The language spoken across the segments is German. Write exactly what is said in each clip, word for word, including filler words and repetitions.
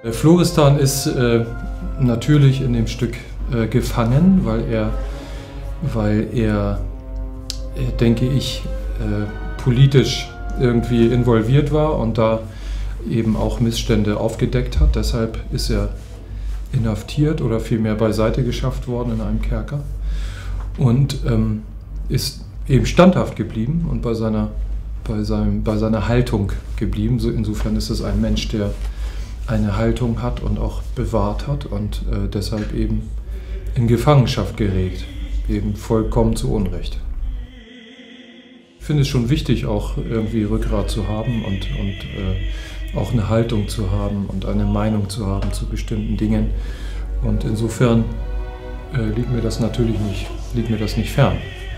Florestan ist äh, natürlich in dem Stück äh, gefangen, weil er, weil er, äh, denke ich, äh, politisch irgendwie involviert war und da eben auch Missstände aufgedeckt hat. Deshalb ist er inhaftiert oder vielmehr beiseite geschafft worden in einem Kerker und ähm, ist eben standhaft geblieben und bei seiner, bei seinem, bei seiner Haltung geblieben. So, insofern ist es ein Mensch, der eine Haltung hat und auch bewahrt hat und äh, deshalb eben in Gefangenschaft gerät, eben vollkommen zu Unrecht. Ich finde es schon wichtig, auch irgendwie Rückgrat zu haben und, und äh, auch eine Haltung zu haben und eine Meinung zu haben zu bestimmten Dingen. Und insofern äh, liegt mir das natürlich nicht, liegt mir das nicht fern.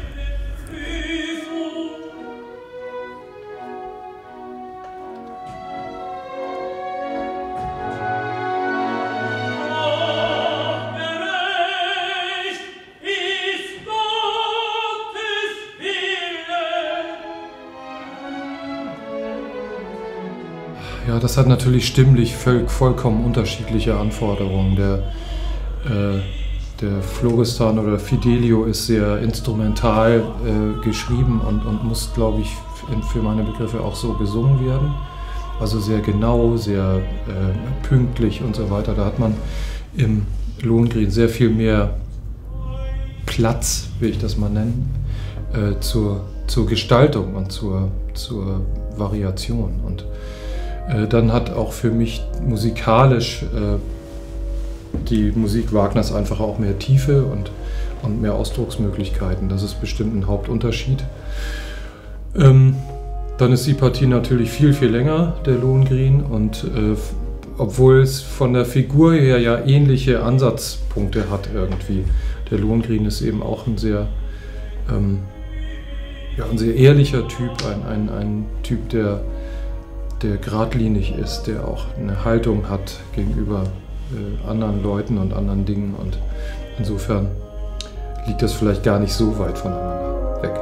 Ja, das hat natürlich stimmlich voll, vollkommen unterschiedliche Anforderungen. Der, äh, der Florestan oder Fidelio ist sehr instrumental äh, geschrieben und, und muss, glaube ich, für meine Begriffe auch so gesungen werden. Also sehr genau, sehr äh, pünktlich und so weiter. Da hat man im Lohengrin sehr viel mehr Platz, will ich das mal nennen, äh, zur, zur Gestaltung und zur, zur Variation. Und dann hat auch für mich musikalisch äh, die Musik Wagners einfach auch mehr Tiefe und, und mehr Ausdrucksmöglichkeiten. Das ist bestimmt ein Hauptunterschied. Ähm, dann ist die Partie natürlich viel, viel länger, der Lohengrin, und äh, obwohl es von der Figur her ja ähnliche Ansatzpunkte hat irgendwie. Der Lohengrin ist eben auch ein sehr, ähm, ja, ein sehr ehrlicher Typ, ein, ein, ein Typ, der der geradlinig ist, der auch eine Haltung hat gegenüber äh, anderen Leuten und anderen Dingen, und insofern liegt das vielleicht gar nicht so weit voneinander weg.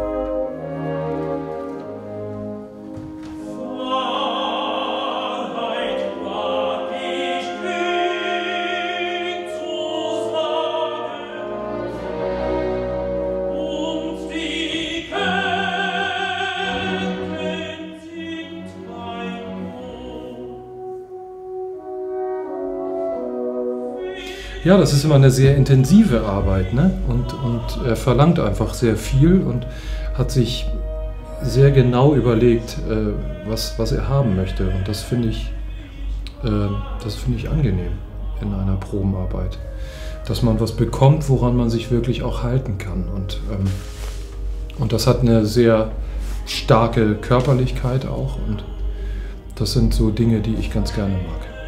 Ja, das ist immer eine sehr intensive Arbeit, ne? und, und er verlangt einfach sehr viel und hat sich sehr genau überlegt, äh, was, was er haben möchte. Und das finde ich, äh, das finde ich angenehm in einer Probenarbeit. Dass man was bekommt, woran man sich wirklich auch halten kann. Und, ähm, und das hat eine sehr starke Körperlichkeit auch. Und das sind so Dinge, die ich ganz gerne mag.